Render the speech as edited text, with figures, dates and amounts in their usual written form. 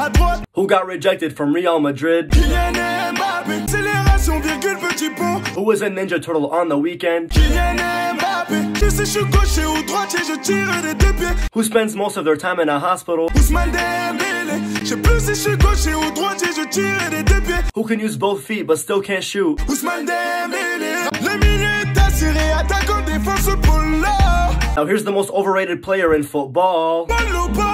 à droite. Who got rejected from Real Madrid? Kylian Mbappé, accélération, virgule, petit pont. Who was a Ninja Turtle on the weekend? Kylian Mbappé, je sais je suis gaucher ou droitier, je tire des deux pieds. Who spends most of their time in a hospital? Ousmane Dembélé, je sais plus si je suis gaucher ou droitier, je tire des deux pieds. Who can use both feet but still can't shoot? Ousmane Dembélé, le milieu est assuré, attaquant, défense, polo. Now here's the most overrated player in football. Polo,